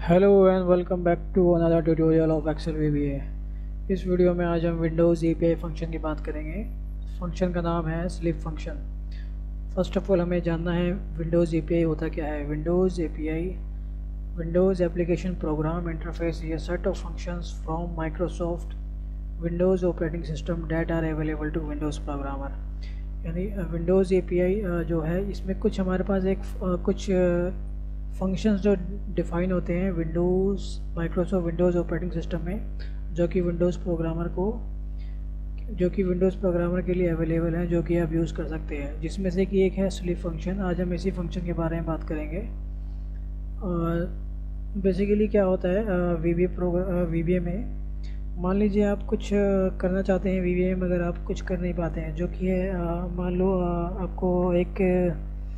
Hello and welcome back to another tutorial of Excel VBA. इस video में आज हम विंडोज़ एपीआई फंक्शन की बात करेंगे। फंक्शन का नाम है sleep function. First of all हमें जानना है विंडोज़ एपीआई होता क्या है। Windows API Windows application program interface ये set of functions from Microsoft Windows operating system that are available to Windows programmer. यानी विंडोज़ एपीआई जो है इसमें कुछ हमारे पास कुछ फंक्शंस जो डिफ़ाइन होते हैं माइक्रोसॉफ्ट विंडोज़ ऑपरेटिंग सिस्टम में जो कि विंडोज़ प्रोग्रामर के लिए अवेलेबल हैं, जो कि आप यूज़ कर सकते हैं। जिसमें से कि एक है स्लीप फंक्शन। आज हम इसी फंक्शन के बारे में बात करेंगे। बेसिकली क्या होता है वीबीए में, मान लीजिए आप कुछ करना चाहते हैं वीबीए में, मगर आप कुछ कर नहीं पाते हैं, जो कि है मान लो आपको एक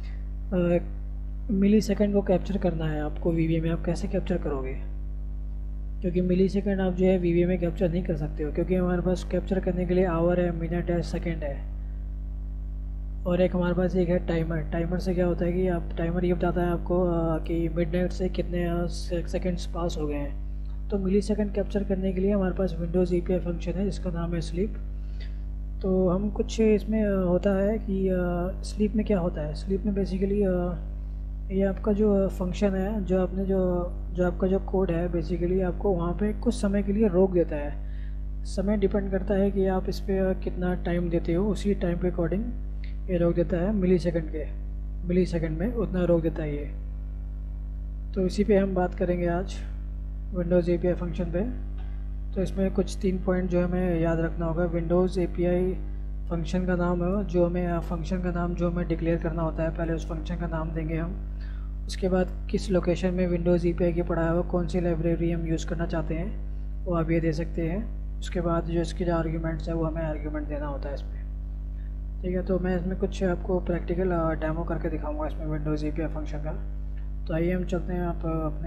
मिली सेकेंड को कैप्चर करना है आपको वीबीए में। आप कैसे कैप्चर करोगे? क्योंकि मिली सेकेंड आप जो है वीबीए में कैप्चर नहीं कर सकते हो, क्योंकि हमारे पास कैप्चर करने के लिए आवर है, मिनट है, सेकेंड है, और एक हमारे पास एक है टाइमर। टाइमर से क्या होता है कि आप टाइमर ये बताता है आपको कि मिडनाइट से कितने सेकेंड्स पास हो गए हैं। तो मिली सेकेंड कैप्चर करने के लिए हमारे पास विंडोज़ एपीआई फंक्शन है जिसका नाम है स्लीप। तो हम कुछ इसमें होता है कि स्लीप में क्या होता है। स्लीप में बेसिकली ये आपका जो फंक्शन है, जो आपका जो कोड है, बेसिकली आपको वहाँ पे कुछ समय के लिए रोक देता है। समय डिपेंड करता है कि आप इस पर कितना टाइम देते हो, उसी टाइम के अकॉर्डिंग ये रोक देता है। मिली सेकंड में उतना रोक देता है ये। तो इसी पे हम बात करेंगे आज विंडोज़ एपीआई फंक्शन पे। तो इसमें कुछ 3 पॉइंट जो हमें याद रखना होगा। विंडोज़ एपीआई फंक्शन का नाम है, जो हमें डिक्लेयर करना होता है। पहले उस फंक्शन का नाम देंगे हम। उसके बाद किस लोकेशन में विंडोज़ एपीआई की पड़ा है, वो कौन सी लाइब्रेरी हम यूज़ करना चाहते हैं, वो आप ये दे सकते हैं। उसके बाद जो इसके जो आर्ग्यूमेंट्स है वो हमें आर्ग्यूमेंट देना होता है इसमें। ठीक है, तो मैं इसमें कुछ आपको प्रैक्टिकल डेमो करके दिखाऊंगा इसमें विंडोज़ एपीआई फंक्शन का। तो आइए हम चलते हैं आप अपने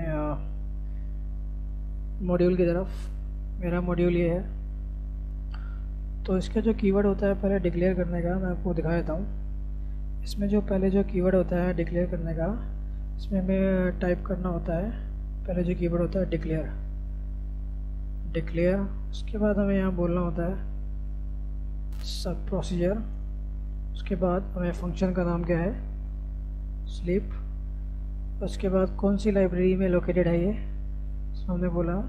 मॉड्यूल की तरफ। मेरा मॉड्यूल ये है। तो इसका जो कीवर्ड होता है पहले डिक्लेयर करने का, मैं आपको दिखा देता हूँ। इसमें जो पहले जो कीवर्ड होता है डिक्लेयर करने का, इसमें हमें टाइप करना होता है। पहले जो कीवर्ड होता है डिक्लेयर। उसके बाद हमें यहाँ बोलना होता है सब प्रोसीजर। उसके बाद हमें फंक्शन का नाम क्या है, स्लीप। उसके बाद कौन सी लाइब्रेरी में लोकेटेड है ये, हमने बोला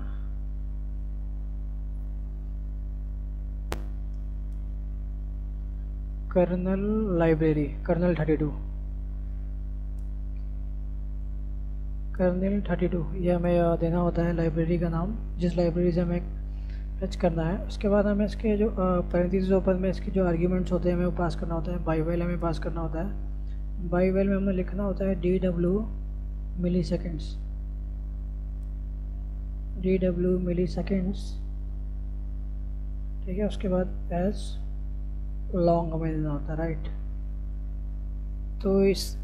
कर्नल लाइब्रेरी, कर्नल 32 ये हमें देना होता है लाइब्रेरी का नाम, जिस लाइब्रेरी से हमें फेच करना है। उसके बाद हमें इसके जो पैरेंथेसिस ओपन में इसके जो आर्ग्यूमेंट्स होते हैं हमें वो पास करना होता है। बाई वेल हमें पास करना होता है। बाई वेल में हमें लिखना होता है DW मिली सेकेंड्स। ठीक है, उसके बाद एज लॉन्ग हमें देना होता है, राइट। तो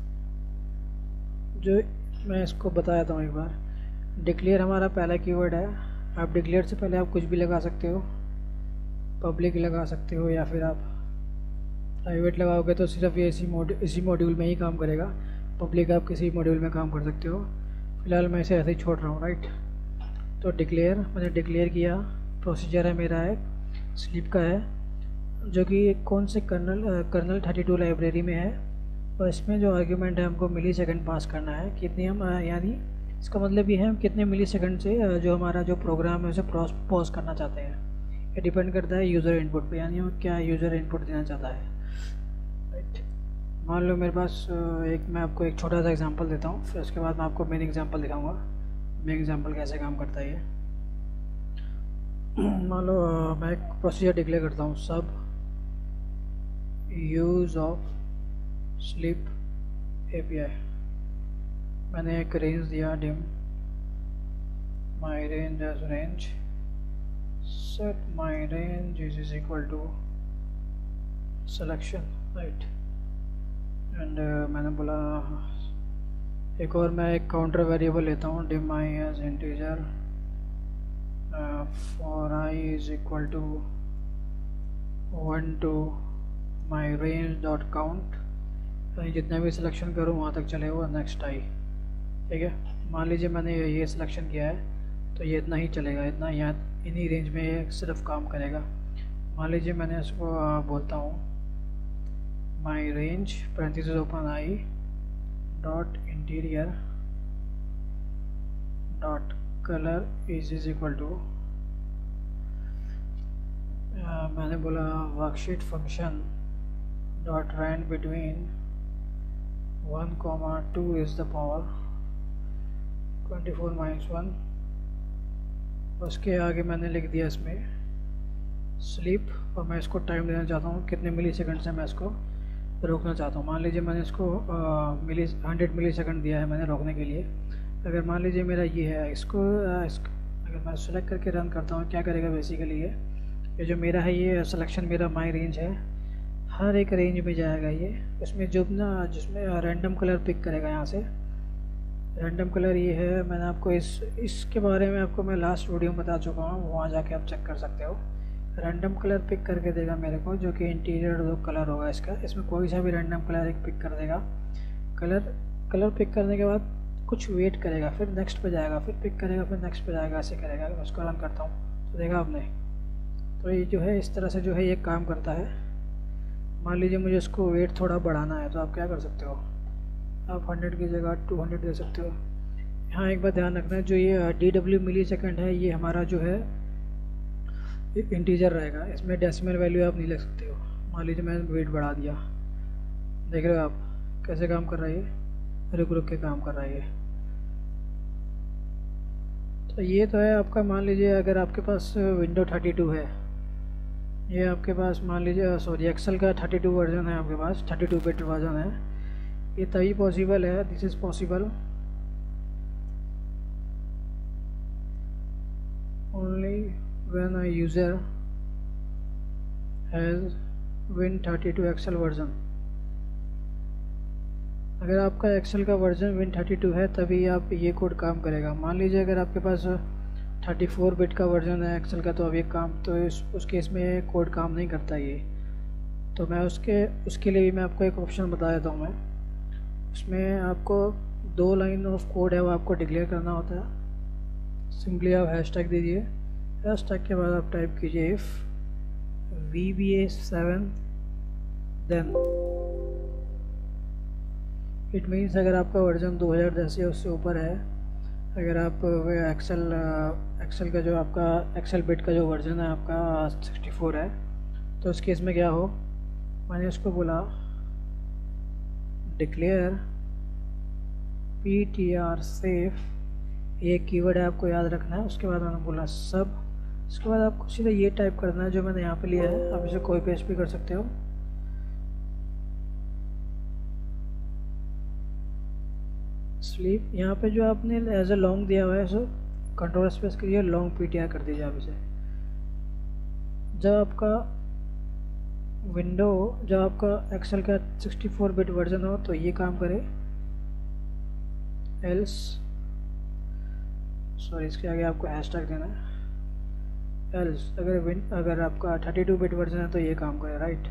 मैं इसको बता देता हूँ एक बार। डिक्लेयर हमारा पहला कीवर्ड है। आप डिक्लेयर से पहले आप कुछ भी लगा सकते हो, पब्लिक लगा सकते हो, या फिर आप प्राइवेट लगाओगे तो सिर्फ ये इसी मॉड्यूल में ही काम करेगा। पब्लिक आप किसी मॉड्यूल में काम कर सकते हो। फिलहाल मैं इसे ऐसे ही छोड़ रहा हूँ, राइट। तो डिक्लेयर मैंने डिक्लेयर किया। प्रोसीजर है मेरा एक स्लीप का है, जो कि कौन से कर्नल 32 लाइब्रेरी में है। और इसमें जो आर्ग्यूमेंट है हमको मिली सेकेंड पास करना है, कितनी हम यानी इसका मतलब ये है हम कितने मिली सेकेंड से जो हमारा जो प्रोग्राम है उसे पॉज करना चाहते हैं। ये डिपेंड करता है यूज़र इनपुट पे, यानी वो क्या यूज़र इनपुट देना चाहता है, राइट। मान लो मेरे पास मैं आपको एक छोटा सा एग्जांपल देता हूँ, फिर उसके बाद मैं आपको मेन एग्जांपल दिखाऊंगा। मेन एग्जांपल कैसे काम करता है ये। मान लो मैं एक प्रोसीजर डिक्लेयर करता हूँ, सब यूज़ ऑफ स्लीप एपीआई। मैंने एक रेंज दिया, dim my range as range, set my range is equal to selection, right. And मैंने बोला एक और मैं एक काउंटर वेरिएबल लेता हूँ, dim I as integer for I is equal to 1 to my range dot count. जितना भी सिलेक्शन करूँ वहाँ तक चले वो नेक्स्ट आई, ठीक है। मान लीजिए मैंने ये सिलेक्शन किया है तो ये इतना ही चलेगा, इतना यहाँ इन्हीं रेंज में ये सिर्फ काम करेगा। मान लीजिए मैंने इसको बोलता हूँ my range parenthesis open I dot interior dot colour is equal to, मैंने बोला worksheet function dot rand between 1,2 is the power 24 - 1। उसके आगे मैंने लिख दिया इसमें स्लीप, और मैं इसको टाइम देना चाहता हूँ कितने मिली सेकंड से मैं इसको रोकना चाहता हूँ। मान लीजिए मैंने इसको 100 मिली सेकंड दिया है मैंने रोकने के लिए। अगर मान लीजिए मेरा ये है, इसको अगर मैं सेलेक्ट करके रन करता हूँ, क्या करेगा बेसिकली ये जो मेरा है, ये सिलेक्शन मेरा माई रेंज है, हर एक रेंज में जाएगा ये। उसमें जो ना जिसमें रैंडम कलर पिक करेगा, यहाँ से रैंडम कलर ये है। मैंने आपको इसके बारे में आपको मैं लास्ट वीडियो में बता चुका हूँ, वहाँ जाके आप चेक कर सकते हो। रैंडम कलर पिक करके देगा मेरे को, जो कि इंटीरियर जो कलर होगा इसका, इसमें कोई सा भी रैंडम कलर एक पिक कर देगा। कलर पिक करने के बाद कुछ वेट करेगा, फिर नेक्स्ट पे जाएगा, फिर पिक करेगा, फिर नेक्स्ट पे जाएगा, ऐसे करेगा। मैं उसको रन करता हूँ तो देखा आपने, तो ये जो है इस तरह से जो है ये काम करता है। मान लीजिए मुझे इसको वेट थोड़ा बढ़ाना है, तो आप क्या कर सकते हो, आप 100 की जगह 200 दे सकते हो। यहाँ एक बात ध्यान रखना है, जो ये DW मिली सेकेंड है, ये हमारा जो है इंटीजर रहेगा, इसमें डेसिमल वैल्यू आप नहीं ले सकते हो। मान लीजिए मैंने वेट बढ़ा दिया, देख रहे हो आप कैसे काम कर रहा है ये, रुक रुक के काम कर रहा है ये। तो ये तो है आपका। मान लीजिए अगर आपके पास विंडो 32 है, ये आपके पास मान लीजिए सॉरी एक्सेल का 32 वर्जन है आपके पास, 32 बिट वर्जन है, ये तभी पॉसिबल है, this is possible only when a user has Win32 Excel version. अगर आपका एक्सेल का वर्जन Win32 है तभी आप ये कोड काम करेगा। मान लीजिए अगर आपके पास 34 बिट का वर्जन है एक्सेल का, तो अब ये काम तो उस केस में कोड काम नहीं करता ये। तो मैं उसके लिए भी मैं आपको एक ऑप्शन बता देता हूँ। मैं उसमें आपको 2 लाइन ऑफ कोड है वो आपको डिक्लेयर करना होता है। सिंपली आप हैशटैग दीजिए, हैशटैग के बाद आप टाइप कीजिए if VBA7 then it means अगर आपका वर्जन 2010 या उससे ऊपर है, अगर आप एक्सेल का जो आपका एक्सेल बिट का जो वर्जन है आपका 64 है, तो उस केस में क्या हो, मैंने उसको बोला डिक्लेयर PTR सेफ, ये कीवर्ड है आपको याद रखना है। उसके बाद मैंने बोला सब, उसके बाद आपको सीधा ये टाइप करना है जो मैंने यहाँ पे लिया है, आप इसे कोई पेस्ट भी कर सकते हो। स्लीप यहाँ पे जो आपने एज ए लॉन्ग दिया हुआ है, सो कंट्रोल स्पेस करिए, लॉन्ग PTR कर दीजिए आप इसे। जब आपका एक्सेल का 64 बिट वर्जन हो तो ये काम करे, एल्स सॉरी इसके आगे आपको हैशटैग देना है, एल्स अगर आपका 32 बिट वर्जन है तो ये काम करे, राइट,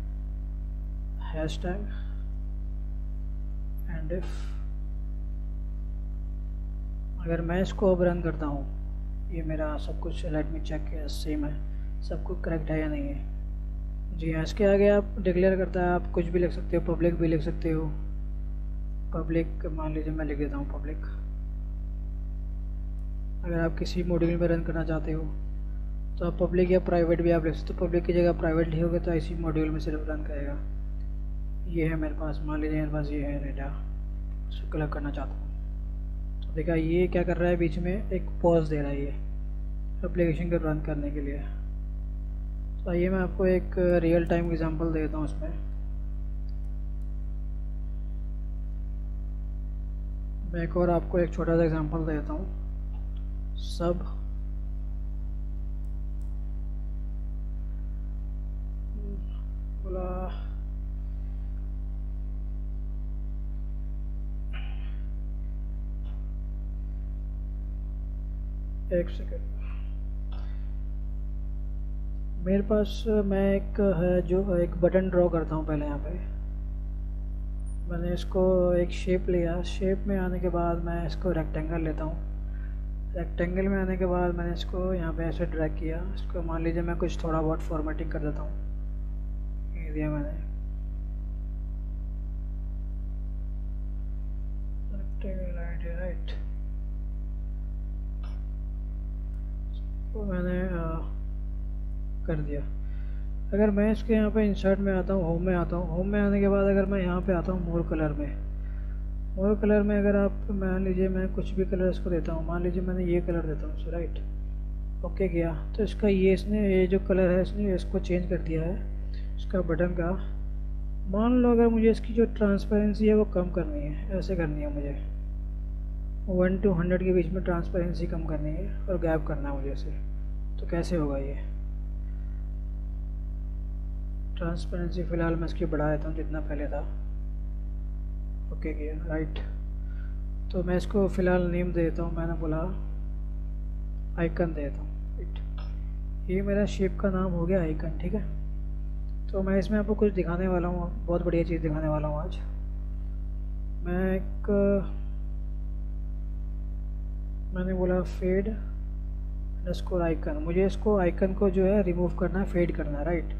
हैशटैग एंड इफ। अगर मैं इसको अब रन करता हूँ, ये मेरा सब कुछ लेट मी चेक सेम है, सब कुछ करेक्ट है या नहीं है। जी हाँ, इसके आगे आप डिक्लेयर करता है, आप कुछ भी लिख सकते हो, पब्लिक भी लिख सकते हो। पब्लिक मान लीजिए मैं लिख देता हूँ पब्लिक। अगर आप किसी मॉड्यूल में रन करना चाहते हो तो आप पब्लिक या प्राइवेट भी आप लिख सकते हो। पब्लिक की जगह प्राइवेट लिखोगे तो इसी मॉड्यूल में सिर्फ रन करेगा। ये है मेरे पास, मान लीजिए मेरे पास ये है डेटा, उसको कलेक्ट करना चाहता हूँ। तो देखा ये क्या कर रहा है, बीच में एक पॉज दे रहा है ये एप्लीकेशन को रन करने के लिए। तो आइए मैं आपको एक रियल टाइम एग्जांपल देता हूँ इसमें। मैं एक और आपको एक छोटा सा एग्जांपल देता हूँ। सब बोला एक सेकेंड, मेरे पास मैं एक है जो एक बटन ड्रॉ करता हूँ पहले यहाँ पे। मैंने इसको एक शेप लिया, शेप में आने के बाद मैं इसको रेक्टेंगल लेता हूँ। रेक्टेंगल में आने के बाद मैंने इसको यहाँ पे ऐसे ड्रैग किया। इसको मान लीजिए मैं कुछ थोड़ा बहुत फॉर्मेटिंग कर देता हूँ। ये दिया मैंने रेक्टेंगल राइट, तो मैंने कर दिया। अगर मैं इसके यहाँ पे इंसर्ट में आता हूँ, होम में आता हूँ, होम में आने के बाद अगर मैं यहाँ पे आता हूँ मोर कलर में, मोर कलर में अगर आप मान लीजिए मैं कुछ भी कलर इसको देता हूँ, मान लीजिए मैंने ये कलर देता हूँ राइट, ओके किया तो इसका ये इसने ये जो कलर है इसने इसको चेंज कर दिया है इसका बटन का। मान लो अगर मुझे इसकी जो ट्रांसपेरेंसी है वो कम करनी है, ऐसे करनी है मुझे 1 to 100 के बीच में ट्रांसपेरेंसी कम करनी है और गैप करना है मुझे इसे, तो कैसे होगा ये ट्रांसपेरेंसी? फ़िलहाल मैं इसकी बढ़ा देता हूँ जितना पहले था, ओके किया राइट। तो मैं इसको फ़िलहाल नेम दे देता हूँ, मैंने बोला आइकन दे देता हूँ राइट। ये मेरा शेप का नाम हो गया आइकन, ठीक है। तो मैं इसमें आपको कुछ दिखाने वाला हूँ, बहुत बढ़िया चीज़ दिखाने वाला हूँ आज। मैं एक मैंने बोला फेड अंडरस्कोर आइकन, मुझे इसको आइकन को जो है रिमूव करना है, फेड करना है राइट।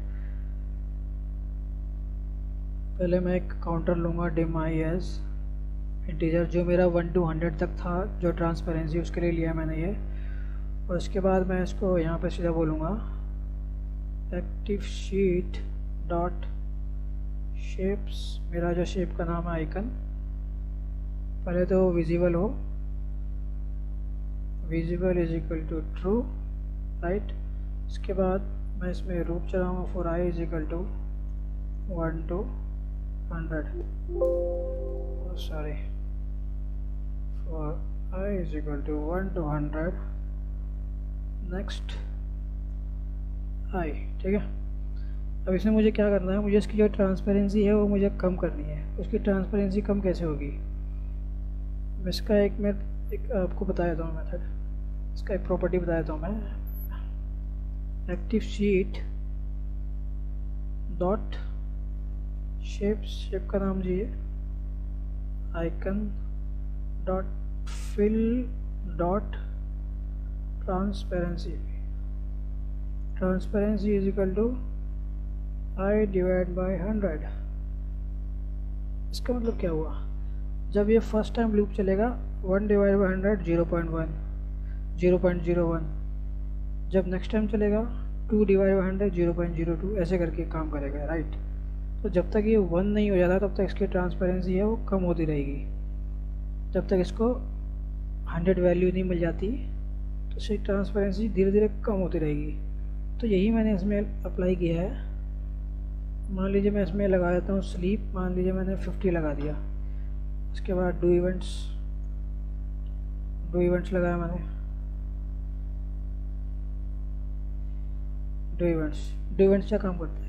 पहले मैं एक काउंटर लूँगा डिम आई एज इंटीजर, जो मेरा 1 to 100 तक था जो ट्रांसपेरेंसी, उसके लिए लिया मैंने ये। और उसके बाद मैं इसको यहाँ पे सीधा बोलूँगा एक्टिव शीट डॉट शेप्स, मेरा जो शेप का नाम है आइकन, पहले तो विजिबल हो, visible is equal to true right. इसके बाद मैं इसमें रूप चलाऊँगा for I is equal to 1 to 100, sorry, for I is equal to 1 to 100, next I, ठीक है। अब इसमें मुझे क्या करना है, मुझे इसकी जो ट्रांसपेरेंसी है वो मुझे कम करनी है। उसकी ट्रांसपेरेंसी कम कैसे होगी, इसका मैं एक आपको बता देता हूँ मेथड, इसका एक प्रॉपर्टी बता देता हूँ मैं। एक्टिव शीट डॉट शेप का नाम G icon dot fill dot transparency, transparency is equal to I divide by 100। इसका मतलब क्या हुआ, जब ये फर्स्ट टाइम लूप चलेगा 1 डिवाइड बाई 100 0.1 0.01, जब नेक्स्ट टाइम चलेगा 2 डिवाइड बाई 100 0.02, ऐसे करके काम करेगा राइट। तो जब तक ये 1 नहीं हो जाता तब तक इसकी ट्रांसपेरेंसी है वो कम होती रहेगी, जब तक इसको 100 वैल्यू नहीं मिल जाती तो इसकी ट्रांसपेरेंसी धीरे धीरे कम होती रहेगी। तो यही मैंने इसमें अप्लाई किया है। मान लीजिए मैं इसमें लगा देता हूँ स्लीप, मान लीजिए मैंने 50 लगा दिया। इसके बाद डू इवेंट्स लगाया मैंने, डू इवेंट्स क्या काम करता है,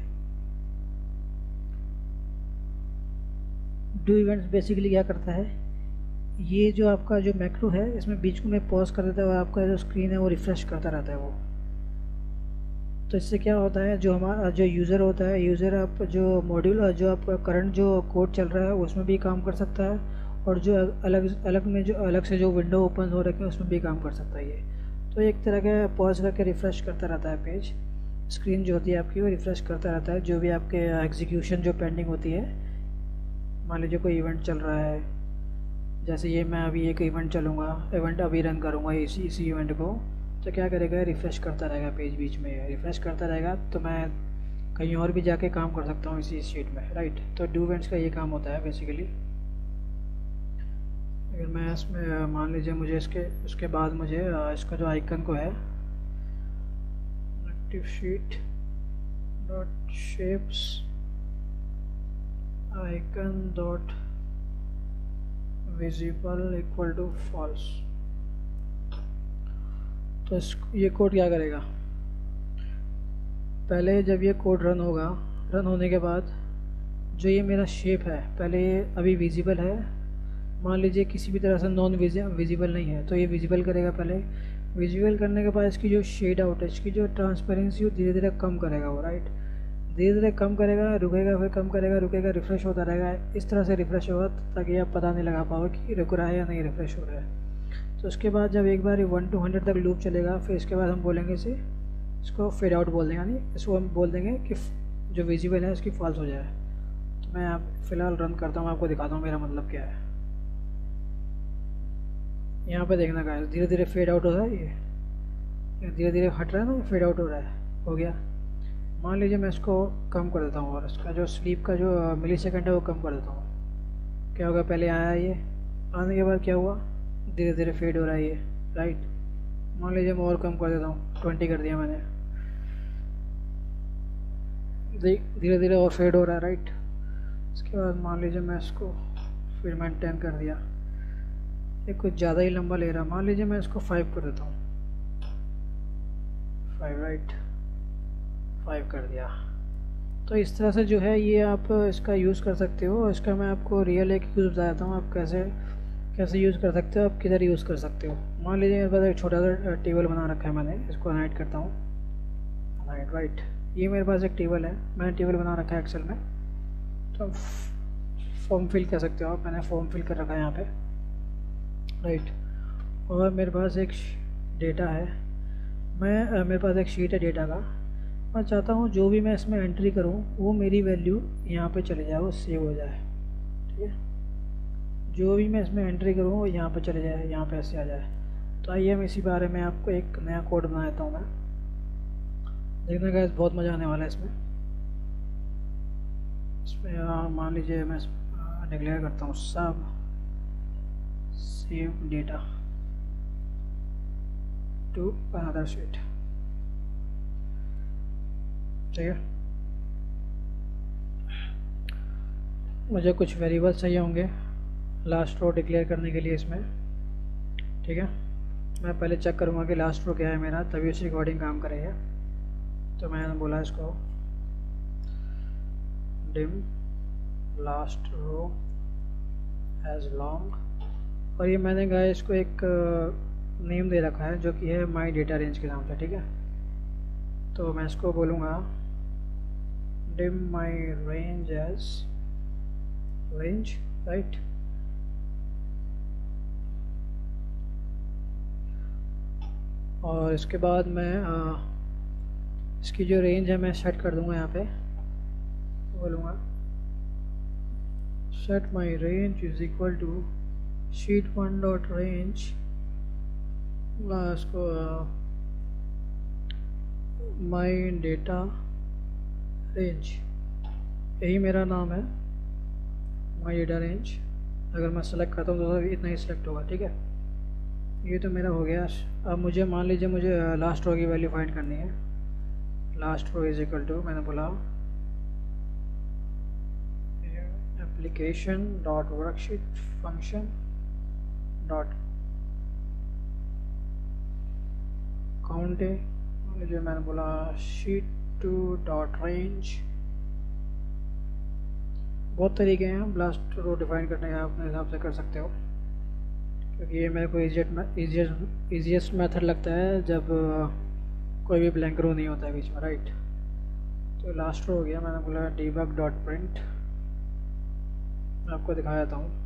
डू इवेंट्स बेसिकली क्या करता है, ये जो आपका जो मैक्रो है इसमें बीच में पॉज कर देता है और आपका जो स्क्रीन है वो रिफ़्रेश करता रहता है वो। तो इससे क्या होता है, जो हमारा जो यूज़र होता है, यूज़र आप जो मॉड्यूल जो आपका करंट जो कोड चल रहा है उसमें भी काम कर सकता है, और जो अलग से जो विंडो ओपन हो रखे हैं उसमें भी काम कर सकता है ये। तो एक तरह का पॉज करके रिफ़्रेश करता रहता है पेज, स्क्रीन जो होती है आपकी वो रिफ़्रेश करता रहता है, जो भी आपके एग्जीक्यूशन जो पेंडिंग होती है। मान लीजिए कोई इवेंट चल रहा है, जैसे ये मैं अभी एक इवेंट चलूँगा, इवेंट अभी रन करूँगा इसी इवेंट को, तो क्या करेगा, रिफ़्रेश करता रहेगा पेज, बीच में रिफ़्रेश करता रहेगा, तो मैं कहीं और भी जाके काम कर सकता हूँ इसी शीट में राइट। तो डू इवेंट्स का ये काम होता है बेसिकली। अगर मैं इसमें मान लीजिए मुझे उसके बाद मुझे इसका जो आइकन को है active sheet dot shapes icon dot visible equal to false, तो ये कोड क्या करेगा, पहले जब ये कोड रन होगा, रन होने के बाद जो ये मेरा शेप है पहले ये अभी विजिबल है, मान लीजिए किसी भी तरह से नॉन विजिबल नहीं है, तो ये विजिबल करेगा पहले। विजिबल करने के बाद इसकी जो शेड आउट है, इसकी जो ट्रांसपेरेंसी वो धीरे धीरे कम करेगा वो राइट। धीरे धीरे कम करेगा, रुकेगा, फिर कम करेगा, रुकेगा, रिफ़्रेश होता रहेगा। इस तरह से रिफ़्रेश होगा ताकि आप पता नहीं लगा पाओ कि रुक रहा है या नहीं रिफ़्रेश हो रहा है। तो उसके बाद जब एक बार 1 to 100 तक लूप चलेगा, फिर इसके बाद हम बोलेंगे इसको फेड आउट बोल देंगे, यानी इसको हम बोल देंगे कि जो विजिबल है उसकी फॉल्स हो जाए। तो मैं आप फ़िलहाल रन करता हूँ, आपको दिखाता हूँ मेरा मतलब क्या है। यहाँ पे देखना गाइस, धीरे धीरे फेड आउट हो रहा है, ये धीरे धीरे हट रहा है ना, फेड आउट हो रहा है, हो गया। मान लीजिए मैं इसको कम कर देता हूँ और इसका जो स्लीप का जो मिली सेकेंड है वो कम कर देता हूँ। क्या होगा, पहले आया ये, आने के बाद क्या हुआ, धीरे धीरे फेड हो रहा है ये, राइट। मान लीजिए मैं और कम कर देता हूँ, 20 कर दिया मैंने, धीरे धीरे और फेड हो रहा है, राइट। इसके बाद मान लीजिए मैं इसको फिर मैंने 10 कर दिया, ये कुछ ज़्यादा ही लंबा ले रहा, मान लीजिए मैं इसको 5 कर देता हूँ, 5, राइट, 5 कर दिया। तो इस तरह से जो है ये आप इसका यूज़ कर सकते हो। इसका मैं आपको रियल एक यूज़ बताता हूँ, आप कैसे यूज़ कर सकते हो, आप किधर यूज़ कर सकते हो। मान लीजिए मेरे पास एक छोटा सा टेबल बना रखा है मैंने, इसको हाइड करता हूँ, हाइड, राइट। ये मेरे पास एक टेबल है, मैंने टेबल बना रखा है एक्सेल में, तो फॉर्म फिल कर सकते हो आप, मैंने फॉर्म फिल कर रखा है यहाँ पे, राइट। और मेरे पास एक डेटा है, मेरे पास एक शीट है डेटा का, मैं चाहता हूँ जो भी मैं इसमें एंट्री करूँ वो मेरी वैल्यू यहाँ पे चले जाए, वो सेव हो जाए, ठीक है। जो भी मैं इसमें एंट्री करूँ वो यहाँ पे चले जाए, यहाँ पे ऐसे आ जाए। तो आइए हम इसी बारे में आपको एक नया कोड बना देता हूँ मैं, देखने का बहुत मज़ा आने वाला है इसमें। मान लीजिए मैं डिक्लेयर करता हूँ सब save data to another sheet, ठीक है। मुझे कुछ वेरिएबल चाहिए होंगे लास्ट रो डिक्लेयर करने के लिए इसमें, ठीक है। मैं पहले चेक करूँगा कि लास्ट रो क्या है मेरा, तभी उसकी अकॉर्डिंग काम करेगा। तो मैंने बोला इसको dim last row as long, और ये मैंने गाया इसको एक नेम दे रखा है जो कि है माई डेटा रेंज के नाम से, ठीक है। तो मैं इसको बोलूँगा dim my range as range, right. और इसके बाद मैं इसकी जो रेंज है मैं सेट कर दूंगा, यहाँ पे बोलूँगा set my range is equal to sheet1 dot range, इसको माई डेटा रेंज, यही मेरा नाम है, माई डेटा रेंज। अगर मैं सेलेक्ट करता हूँ तो इतना ही सेलेक्ट होगा, ठीक है। ये तो मेरा हो गया। अब मुझे मान लीजिए मुझे लास्ट रो की वैल्यू फाइंड करनी है। Last row is equal to, मैंने बोला application dot worksheet function dot count, मान लीजिए मैंने बोला sheet2 डॉट रेंज। बहुत तरीके हैं लास्ट रो डिफाइन करने के, आप अपने हिसाब से कर सकते हो, क्योंकि ये मेरे को ईजीएस्ट मेथड लगता है जब कोई भी ब्लैंक रो नहीं होता है बीच में, राइट। तो लास्ट रो हो गया, मैंने बोला debug डॉट प्रिंट, मैं आपको दिखा देता हूँ।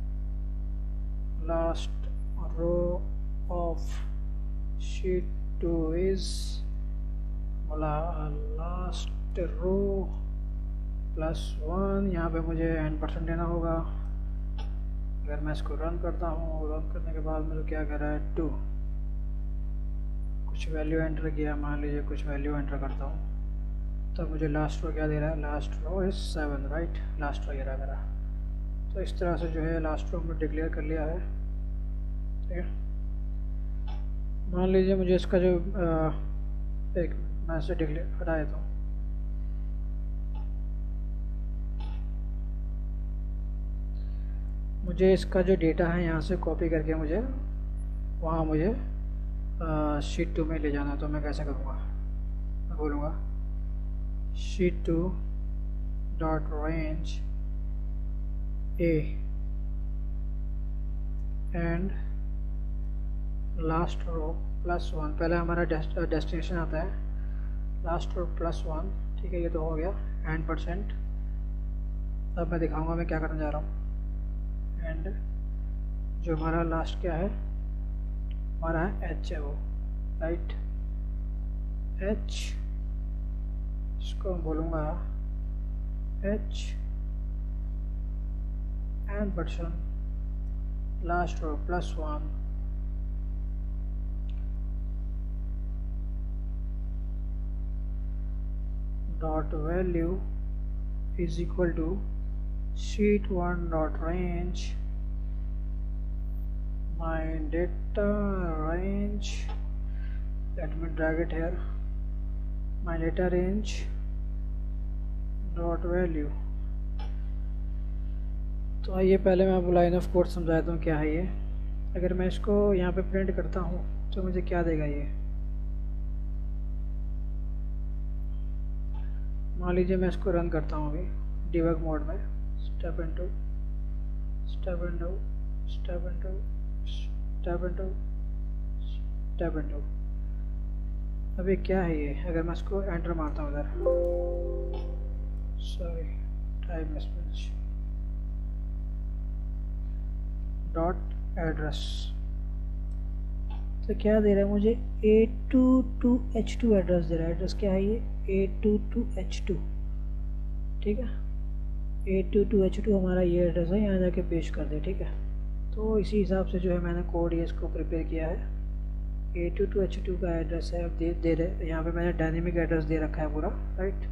Last row of sheet2 is, बोला लास्ट रो +1, यहाँ पे मुझे n% देना होगा। अगर मैं इसको रन करता हूँ, रन करने के बाद मुझे क्या कह रहा है 2, कुछ वैल्यू एंटर किया, मान लीजिए कुछ वैल्यू एंटर करता हूँ, तब मुझे लास्ट रो क्या दे रहा है, last row is 7, right. Last row ये रहा मेरा। तो इस तरह से जो है लास्ट रो में डिक्लेयर कर लिया है, ठीक है। मान लीजिए मुझे इसका जो एक मैं इसे डिक्लेयर हटा देता हूँ, मुझे इसका जो डेटा है यहाँ से कॉपी करके मुझे वहाँ मुझे sheet2 में ले जाना है। तो मैं कैसे करूँगा, मैं बोलूँगा sheet2 dot range A and last row +1, पहले हमारा डेस्टिनेशन आता है लास्ट रो +1, ठीक है, ये तो हो गया %। अब मैं दिखाऊंगा मैं क्या करने जा रहा हूँ। एंड जो हमारा लास्ट क्या है, हमारा है एच है वो, राइट। एच, इसको बोलूँगा H %, last row +1, dot value is equal to sheet1 dot range, my data range, let me drag it here, my data range dot value। तो आइए पहले मैं आपको लाइन ऑफ कोड समझाता हूँ क्या है ये। अगर मैं इसको यहाँ पे प्रिंट करता हूँ तो मुझे क्या देगा ये, मान लीजिए मैं इसको रन करता हूँ अभी डिबग मोड में, step into step into step into step into step into. अभी क्या है ये, अगर मैं इसको एंटर मारता हूँ इधर, sorry type mismatch, dot address, तो क्या दे रहा है मुझे, A22H2 एड्रेस दे रहा है। एड्रेस क्या है ये, A22H2, ठीक है। A22H2 हमारा ये एड्रेस है, यहाँ जाके पेस्ट कर दे, ठीक है। तो इसी हिसाब से जो है मैंने कोड ये इसको प्रिपेयर किया है। A22H2 का एड्रेस है, अब दे रहे यहाँ पे मैंने डायनेमिक एड्रेस दे रखा है पूरा, राइट।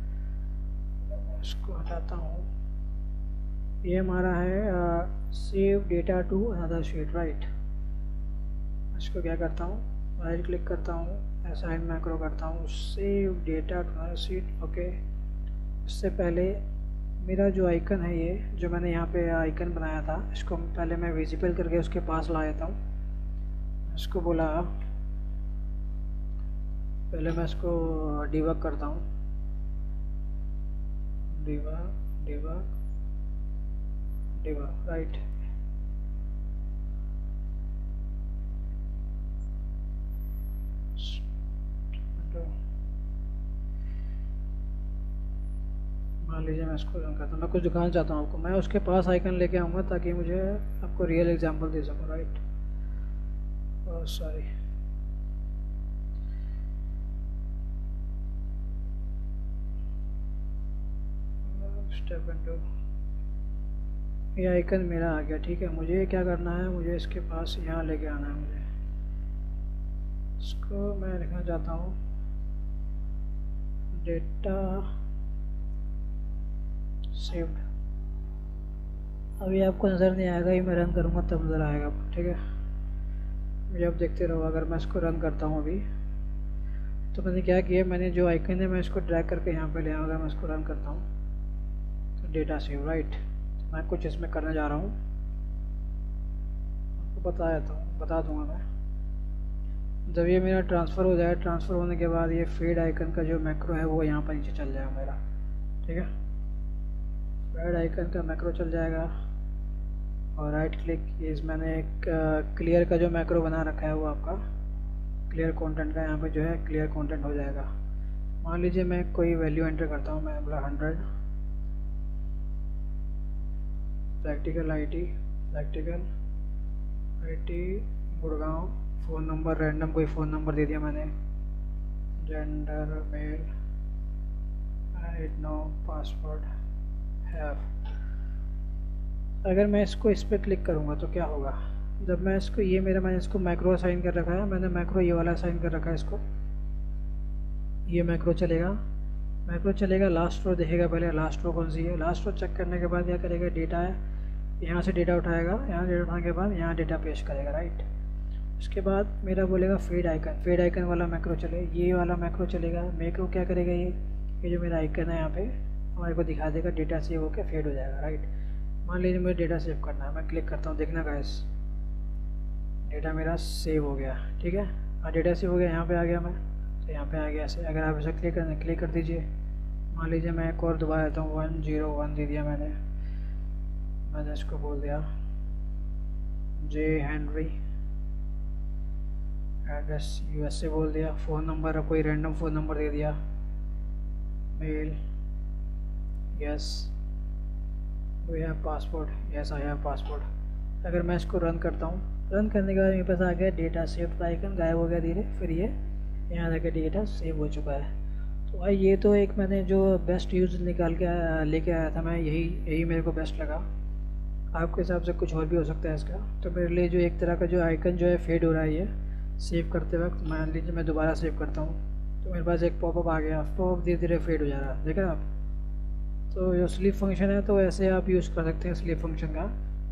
इसको हटाता हूँ, ये हमारा है save data to another sheet, right. इसको क्या करता हूँ, राइट क्लिक करता हूँ, असाइन मैक्रो करता हूँ, save data to another sheet, okay. इससे पहले मेरा जो आइकन है ये, जो मैंने यहाँ पे आइकन बनाया था, इसको पहले मैं विजिबल करके उसके पास ला देता हूँ। इसको बोला, पहले मैं इसको डिबग करता हूँ, डिबग डिबग डिबग, राइट। मान लीजिए मैं इसको रन करता हूँ, मैं कुछ दिखाना चाहता हूँ आपको, मैं उसके पास आइकन लेके आऊँगा ताकि मुझे आपको रियल एग्जांपल दे सकूँ, राइट। सॉरी, स्टेप इनटू, ये आइकन मेरा आ गया, ठीक है। मुझे क्या करना है, मुझे इसके पास यहाँ लेके आना है, मुझे इसको मैं लिखना चाहता हूँ डेटा सेव्ड। अभी आपको नज़र नहीं आएगा, ये मैं रन करूँगा तब नज़र आएगा, ठीक है। मुझे अब देखते रहो। अगर मैं इसको रन करता हूँ अभी, तो मैंने क्या किया, मैंने जो आइकन है मैं इसको ड्रैग करके यहाँ पे ले आऊँ। अगर मैं इसको रन करता हूँ तो डेटा सेव, राइट। तो मैं कुछ इसमें करने जा रहा हूँ, आपको बता दूँगा मैं। जब ये मेरा ट्रांसफ़र हो जाए, ट्रांसफ़र होने के बाद ये फेड आइकन का जो मैक्रो है वो यहाँ पर नीचे चल जाएगा मेरा, ठीक है। फेड आइकन का मैक्रो चल जाएगा और राइट क्लिक, ये मैंने एक क्लियर का जो मैक्रो बना रखा है वो आपका क्लियर कंटेंट का, यहाँ पे जो है क्लियर कंटेंट हो जाएगा। मान लीजिए मैं कोई वैल्यू एंटर करता हूँ, मैं बोला 100, practical IT Gurgaon, phone number random कोई फ़ोन नंबर दे दिया मैंने, gender male, no password have. अगर मैं इसको इस पर क्लिक करूँगा तो क्या होगा, जब मैं इसको मैंने इसको मैक्रो असाइन कर रखा है, मैंने मैक्रो ये वाला असाइन कर रखा है इसको, ये मैक्रो चलेगा, लास्ट रो देखेगा पहले, लास्ट रो कौन सी है। लास्ट रो चेक करने के बाद क्या करेगा, डेटा है, यहाँ से डेटा उठाएगा, यहाँ डेटा उठाने के बाद यहाँ डेटा पेश करेगा, राइट। उसके बाद मेरा बोलेगा फेड आइकन वाला मैक्रो चले, ये वाला मैक्रो चलेगा। मैक्रो क्या करेगा, ये जो मेरा आइकन है यहाँ पे हमारे को दिखा देगा, डेटा सेव होकर फेड हो जाएगा, राइट। मान लीजिए मुझे डेटा सेव करना है, मैं क्लिक करता हूँ, देखना गाइस डेटा मेरा सेव हो गया, ठीक है। हाँ डेटा सेव हो गया, यहाँ पे आ गया मैं, तो यहाँ पे आ गया ऐसे। अगर आप इसे क्लिक कर दीजिए, मान लीजिए मैं एक और दोबारा देता हूँ, 101 दे दिया मैंने इसको बोल दिया जे हेनरी, एड्रेस USA बोल दिया, फ़ोन नंबर कोई रैंडम फ़ोन नंबर दे दिया, male, yes, we have passport, yes I have passport. अगर मैं इसको रन करता हूँ, रन करने के बाद मेरे पास आ गया डेटा सेव का आइकन, गायब हो गया धीरे, फिर ये यहाँ जाकर डेटा सेव हो चुका है। तो भाई ये तो एक मैंने जो बेस्ट यूज़ निकाल के लेके आया था मैं, यही मेरे को बेस्ट लगा। आपके हिसाब से कुछ और भी हो सकता है इसका। तो मेरे लिए जो एक तरह का जो आइकन जो है फेड हो रहा है ये सेव करते वक्त, मान लीजिए मैं दोबारा सेव करता हूँ तो मेरे पास एक पॉपअप आ गया, पॉपअप धीरे धीरे फेड हो जा रहा है, देखा आप। तो जो स्लीप फंक्शन है तो ऐसे आप यूज़ कर सकते हैं स्लीप फंक्शन का।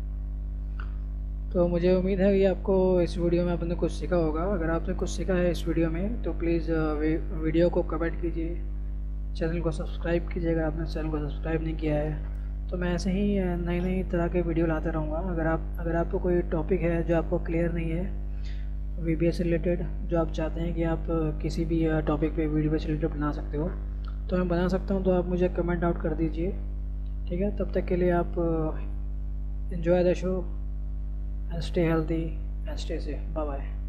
तो मुझे उम्मीद है कि आपको इस वीडियो में आपने कुछ सीखा होगा। अगर आपने कुछ सीखा है इस वीडियो में तो प्लीज़ वीडियो को कमेंट कीजिए, चैनल को सब्सक्राइब कीजिए अगर आपने चैनल को सब्सक्राइब नहीं किया है। तो मैं ऐसे ही नई नई तरह के वीडियो लाते रहूँगा। अगर आपको कोई टॉपिक है जो आपको क्लियर नहीं है VBA से रिलेटेड, जो आप चाहते हैं कि आप किसी भी टॉपिक पे वीडियो से रिलेटेड बना सकते हो, तो मैं बना सकता हूँ। तो आप मुझे कमेंट आउट कर दीजिए, ठीक है। तब तक के लिए आप enjoy the show and stay healthy and stay safe. Bye bye.